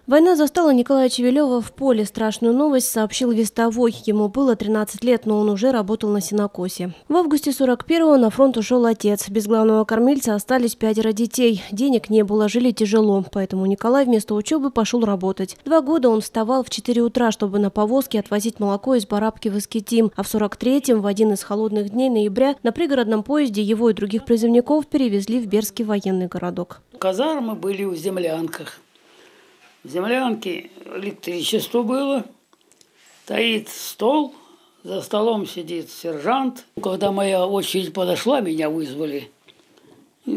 Война застала Николая Чевелева в поле. Страшную новость сообщил вестовой. Ему было 13 лет, но он уже работал на сенокосе. В августе 41-го на фронт ушел отец. Без главного кормильца остались 5 детей. Денег не было, жили тяжело. Поэтому Николай вместо учебы пошел работать. 2 года он вставал в 4 утра, чтобы на повозке отвозить молоко из Барабки в Искитим. А в 43-м, в один из холодных дней ноября, на пригородном поезде его и других призывников перевезли в Бердский военный городок. Казармы были в землянках. В землянке электричество было, стоит стол, за столом сидит сержант. Когда моя очередь подошла, меня вызвали. И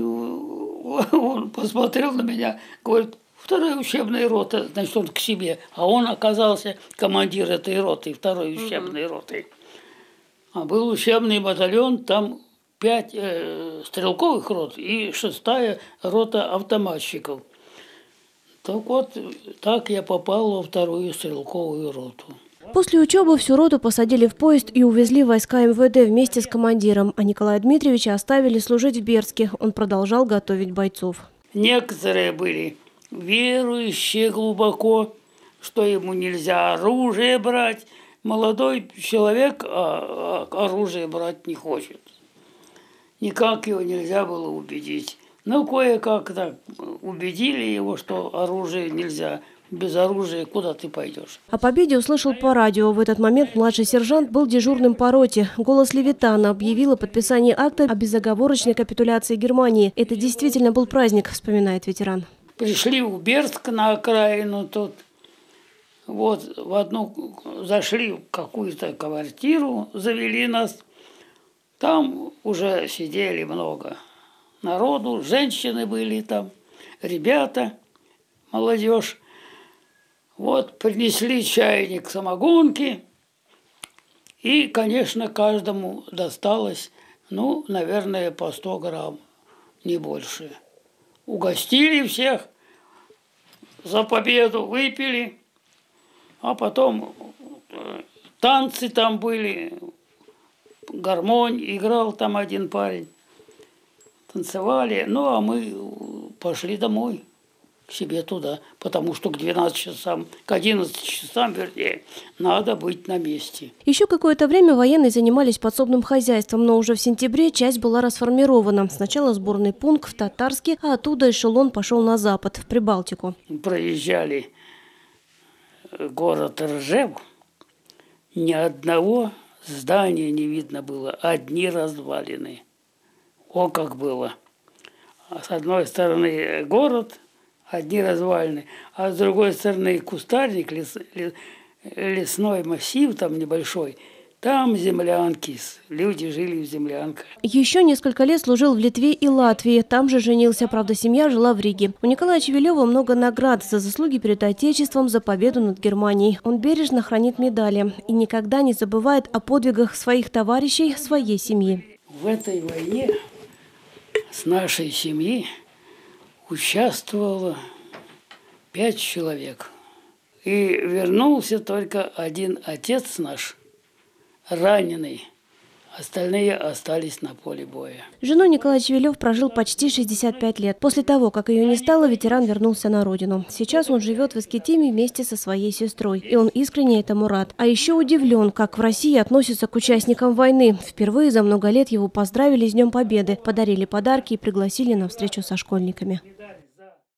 он посмотрел на меня, говорит: вторая учебная рота, значит, он к себе. А он оказался командир этой роты, второй учебной роты. А был учебный батальон, там 5 стрелковых рот и 6-я рота автоматчиков. Так вот, так я попал во 2-ю стрелковую роту. После учебы всю роту посадили в поезд и увезли в войска МВД вместе с командиром. А Николая Дмитриевича оставили служить в Бердске. Он продолжал готовить бойцов. Некоторые были верующие глубоко, что ему нельзя оружие брать. Молодой человек оружие брать не хочет. Никак его нельзя было убедить. Но кое-как так убедили его, что оружие нельзя. Без оружия куда ты пойдешь? О победе услышал по радио. В этот момент младший сержант был дежурным по роте. «Голос Левитана» объявил о подписании акта о безоговорочной капитуляции Германии. Это действительно был праздник, вспоминает ветеран. Пришли в Бердск на окраину тут. Вот в одну зашли в какую-то квартиру, завели нас. Там уже сидели много народу, женщины были там, ребята, молодежь. Вот принесли чайник самогонки, и, конечно, каждому досталось, ну, наверное, по 100 грамм, не больше. Угостили всех, за победу выпили, а потом танцы там были, гармонь играл там один парень. Танцевали, ну а мы пошли домой, к себе туда, потому что к 12 часам, к 11 часам, вернее, надо быть на месте. Еще какое-то время военные занимались подсобным хозяйством, но уже в сентябре часть была расформирована. Сначала сборный пункт в Татарске, а оттуда эшелон пошел на запад, в Прибалтику. Проезжали город Ржев, ни одного здания не видно было, одни развалины. О, как было. С одной стороны город, одни развалины, а с другой стороны кустарник, лесной массив там небольшой. Там землянки, люди жили в землянках. Еще несколько лет служил в Литве и Латвии. Там же женился, правда, семья жила в Риге. У Николая Чевелева много наград за заслуги перед Отечеством, за победу над Германией. Он бережно хранит медали и никогда не забывает о подвигах своих товарищей, своей семьи. В этой войне с нашей семьи участвовало 5 человек. И вернулся только один отец наш, раненый. Остальные остались на поле боя. Женой Николай Чевелев прожил почти 65 лет. После того, как ее не стало, ветеран вернулся на родину. Сейчас он живет в Искитиме вместе со своей сестрой. И он искренне этому рад. А еще удивлен, как в России относятся к участникам войны. Впервые за много лет его поздравили с Днем Победы, подарили подарки и пригласили на встречу со школьниками.